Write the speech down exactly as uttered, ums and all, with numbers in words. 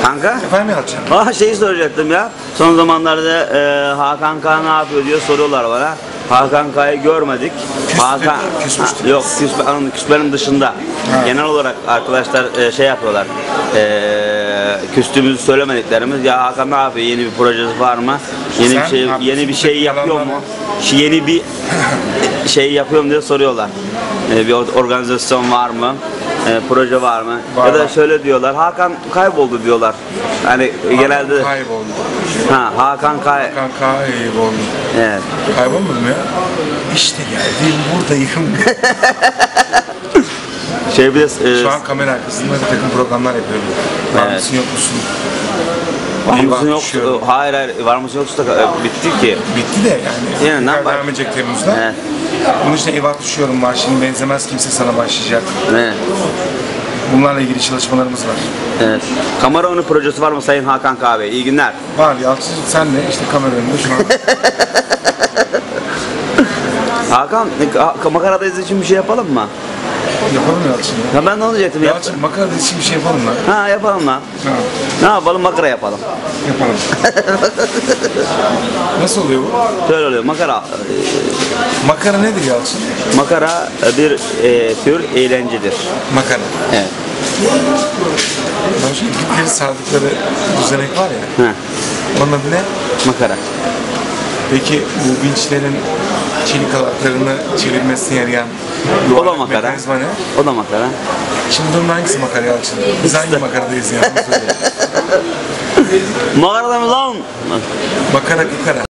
Kanka? Efendim Yalçın? Aa şeyi soracaktım ya. Son zamanlarda e, Hakan K ne yapıyor diyor soruyorlar bana. Hakan K'yı görmedik. Küstü, Hakan küsmüştü. Ha, yok küsme, küsmenin dışında. Ha. Genel olarak arkadaşlar e, şey yapıyorlar. E, küstüğümüzü söylemediklerimiz ya Hakan ne yapıyor? Yeni bir projesi var mı? Yeni Sen bir şey yapıyorsun, yeni bir şey yapıyor yalanlar mu? Şey, yeni bir şey yapıyorum diye soruyorlar. E, bir organizasyon var mı? E, proje var mı? Var, ya da var. şöyle diyorlar. Hakan kayboldu diyorlar. Hani Hakan genelde kayboldu. ha Hakan Kay. Hakan kayboldu. Evet. Kaybolmadım ya. İşte geldim buradayım. Şey bir de e, Şu an kamera arkasında bir takım programlar yapıyorum. Var Evet. mısın yok musun? var mısın Eyvah, yok düşüyorum. hayır hayır var mısın yoksa da e, bitti ki. Bitti de yani. Yani ne Tekrar yapar? devam edecek Temmuz'da. Evet. Bunun için eyvah düşüyorum var. Şimdi benzemez kimse sana başlayacak. Evet. Bunlarla ilgili çalışmalarımız var. Evet. Kamera Onu projesi var mı Sayın Hakan K Bey? İyi günler. Var Yalçın sen de işte kamera önünde şu an. Hakan e, makarada için bir şey yapalım mı? Yapalım Yalçın ya. Ya ben ne olacaktım? Yap Yalçın makarada için bir şey yapalım lan. ha yapalım lan. Ha, Ne yapalım? Makara yapalım. yapalım. Nasıl oluyor bu? Şöyle oluyor. Makara Makara nedir Yalçın? makara bir e, tür eğlencedir. Makara. Evet. Ben şu iplikleri sardıkları düzenek var ya. Ha, Onun adı ne? makara. Peki bu vinçlerin çelik halatlarını çevirmesine yarayan O da yuvarlak makara. mekanizma ne? O da makara. Şimdi bunun hangisi makara Yalçın? Biz hangi makaradayız ya? Onu söyle. Makarada mı lan? Makara kukara.